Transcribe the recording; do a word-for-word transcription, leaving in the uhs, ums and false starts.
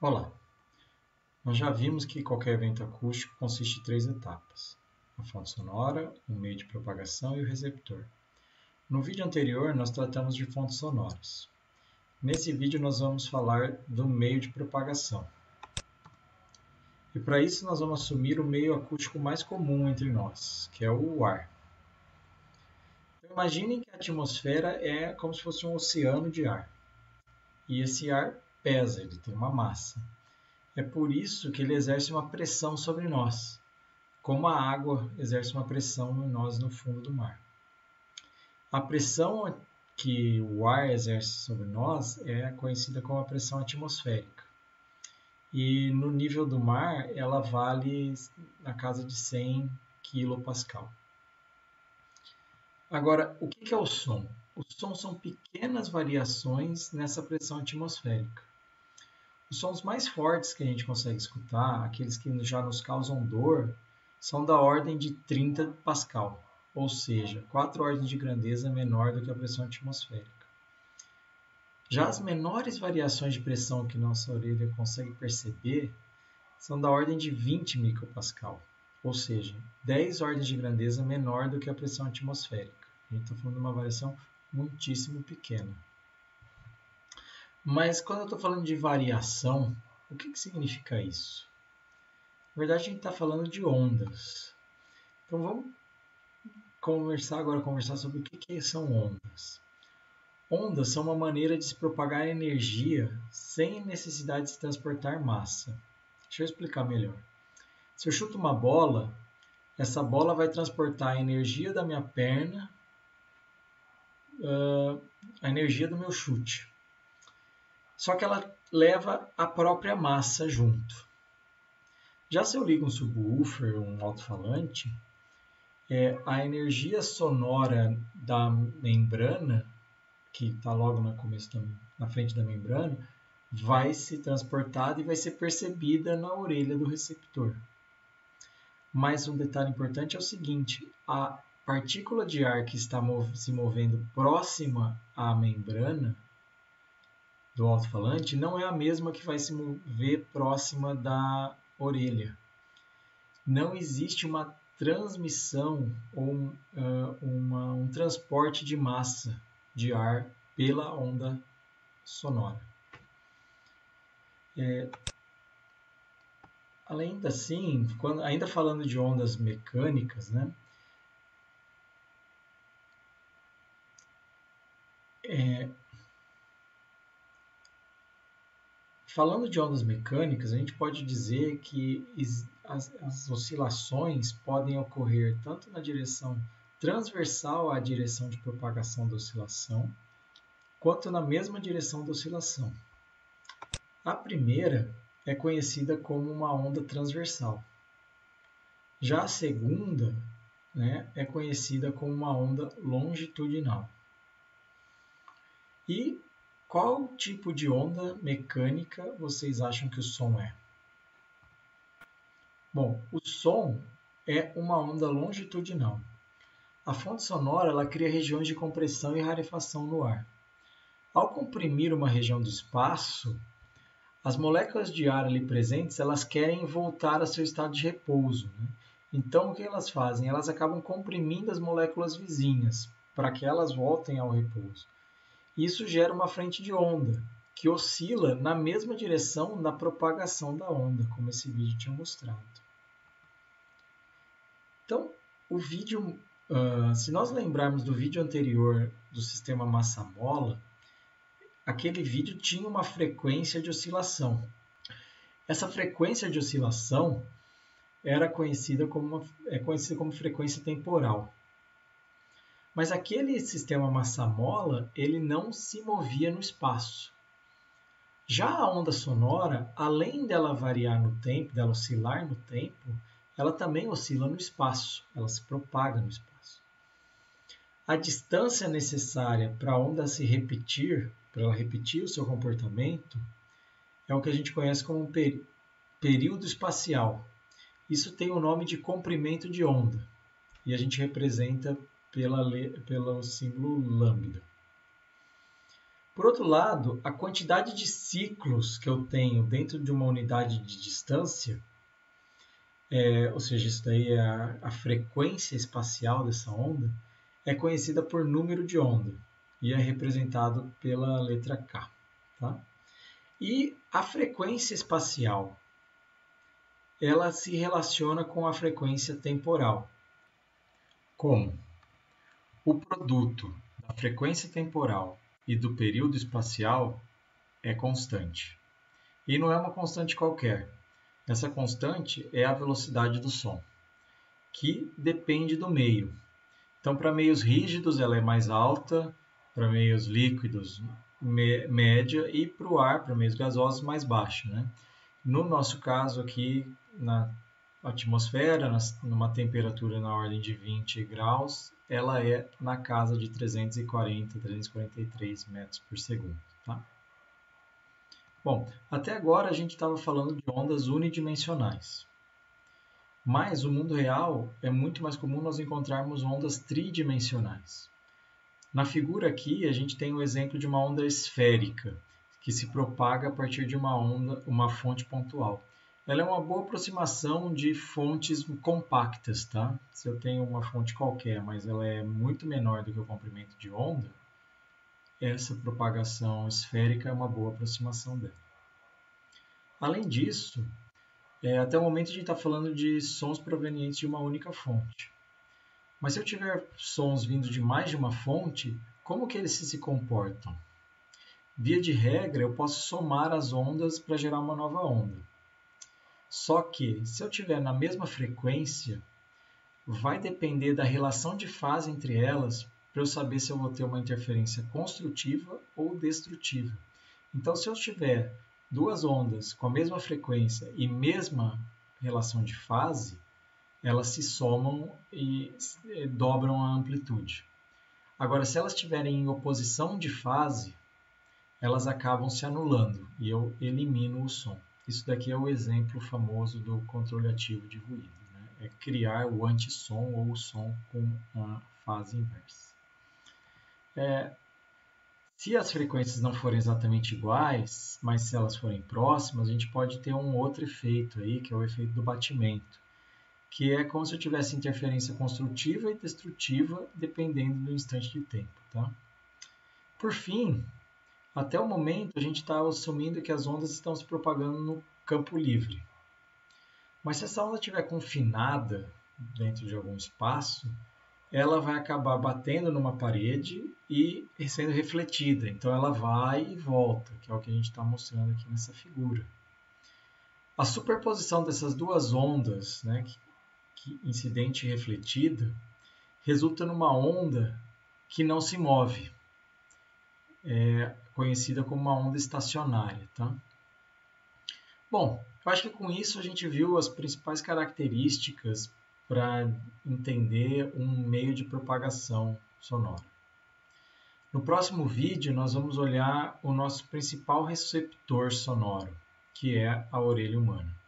Olá, nós já vimos que qualquer evento acústico consiste em três etapas: a fonte sonora, o meio de propagação e o receptor. No vídeo anterior, nós tratamos de fontes sonoras. Nesse vídeo, nós vamos falar do meio de propagação. E para isso, nós vamos assumir o meio acústico mais comum entre nós, que é o ar. Então, imaginem que a atmosfera é como se fosse um oceano de ar. E esse ar pesa, ele tem uma massa. É por isso que ele exerce uma pressão sobre nós, como a água exerce uma pressão em nós no fundo do mar. A pressão que o ar exerce sobre nós é conhecida como a pressão atmosférica. E no nível do mar, ela vale na casa de cem quilopascal. Agora, o que é o som? O som são pequenas variações nessa pressão atmosférica. Os sons mais fortes que a gente consegue escutar, aqueles que já nos causam dor, são da ordem de trinta pascal, ou seja, quatro ordens de grandeza menor do que a pressão atmosférica. Já as menores variações de pressão que nossa orelha consegue perceber são da ordem de vinte micropascal, ou seja, dez ordens de grandeza menor do que a pressão atmosférica. A gente está falando de uma variação muitíssimo pequena. Mas quando eu estou falando de variação, o que, que significa isso? Na verdade, a gente está falando de ondas. Então vamos conversar agora conversar sobre o que, que são ondas. Ondas são uma maneira de se propagar energia sem necessidade de se transportar massa. Deixa eu explicar melhor. Se eu chuto uma bola, essa bola vai transportar a energia da minha perna, uh, a energia do meu chute. Só que ela leva a própria massa junto. Já se eu ligo um subwoofer, um alto-falante, é, a energia sonora da membrana, que está logo no começo da, na frente da membrana, vai ser transportada e vai ser percebida na orelha do receptor. Mas um detalhe importante é o seguinte: a partícula de ar que está mov- se movendo próxima à membrana do alto-falante não é a mesma que vai se mover próxima da orelha. Não existe uma transmissão ou uh, uma, um transporte de massa de ar pela onda sonora. É, além assim, quando, ainda falando de ondas mecânicas, né? É, falando de ondas mecânicas, a gente pode dizer que as, as oscilações podem ocorrer tanto na direção transversal à direção de propagação da oscilação, quanto na mesma direção da oscilação. A primeira é conhecida como uma onda transversal. Já a segunda, né, é conhecida como uma onda longitudinal. E qual tipo de onda mecânica vocês acham que o som é? Bom, o som é uma onda longitudinal. A fonte sonora ela cria regiões de compressão e rarefação no ar. Ao comprimir uma região do espaço, as moléculas de ar ali presentes elas querem voltar ao seu estado de repouso. Né? Então, o que elas fazem? Elas acabam comprimindo as moléculas vizinhas para que elas voltem ao repouso. Isso gera uma frente de onda, que oscila na mesma direção na propagação da onda, como esse vídeo tinha mostrado. Então, o vídeo, uh, se nós lembrarmos do vídeo anterior do sistema massa-mola, aquele vídeo tinha uma frequência de oscilação. Essa frequência de oscilação era conhecida como, uma, é conhecida como frequência temporal. Mas aquele sistema massa-mola, ele não se movia no espaço. Já a onda sonora, além dela variar no tempo, dela oscilar no tempo, ela também oscila no espaço, ela se propaga no espaço. A distância necessária para a onda se repetir, para ela repetir o seu comportamento, é o que a gente conhece como período espacial. Isso tem o nome de comprimento de onda, e a gente representa pela, pelo símbolo lambda. Por outro lado, a quantidade de ciclos que eu tenho dentro de uma unidade de distância, é, ou seja, isso daí é a, a frequência espacial dessa onda, é conhecida por número de onda e é representado pela letra K. Tá? E a frequência espacial, ela se relaciona com a frequência temporal. Como? O produto da frequência temporal e do período espacial é constante. E não é uma constante qualquer. Essa constante é a velocidade do som, que depende do meio. Então, para meios rígidos, ela é mais alta, para meios líquidos, média, e para o ar, para meios gasosos, mais baixa. Né? No nosso caso aqui, na atmosfera, numa temperatura na ordem de vinte graus, ela é na casa de trezentos e quarenta, trezentos e quarenta e três metros por segundo. Tá? Bom, até agora a gente estava falando de ondas unidimensionais. Mas no mundo real é muito mais comum nós encontrarmos ondas tridimensionais. Na figura aqui a gente tem o exemplo de uma onda esférica, que se propaga a partir de uma onda, uma fonte pontual. Ela é uma boa aproximação de fontes compactas, tá? Se eu tenho uma fonte qualquer, mas ela é muito menor do que o comprimento de onda, essa propagação esférica é uma boa aproximação dela. Além disso, é, até o momento a gente está falando de sons provenientes de uma única fonte. Mas se eu tiver sons vindo de mais de uma fonte, como que eles se comportam? Via de regra, eu posso somar as ondas para gerar uma nova onda. Só que, se eu tiver na mesma frequência, vai depender da relação de fase entre elas para eu saber se eu vou ter uma interferência construtiva ou destrutiva. Então, se eu tiver duas ondas com a mesma frequência e mesma relação de fase, elas se somam e dobram a amplitude. Agora, se elas estiverem em oposição de fase, elas acabam se anulando e eu elimino o som. Isso daqui é o exemplo famoso do controle ativo de ruído. Né? É criar o antissom ou o som com a fase inversa. É, se as frequências não forem exatamente iguais, mas se elas forem próximas, a gente pode ter um outro efeito aí, que é o efeito do batimento, que é como se eu tivesse interferência construtiva e destrutiva, dependendo do instante de tempo. Tá? Por fim, até o momento, a gente está assumindo que as ondas estão se propagando no campo livre. Mas se essa onda estiver confinada dentro de algum espaço, ela vai acabar batendo numa parede e sendo refletida. Então ela vai e volta, que é o que a gente está mostrando aqui nessa figura. A superposição dessas duas ondas, né, que, que incidente e refletida, resulta numa onda que não se move. É conhecida como uma onda estacionária. Tá? Bom, eu acho que com isso a gente viu as principais características para entender um meio de propagação sonora. No próximo vídeo, nós vamos olhar o nosso principal receptor sonoro, que é a orelha humana.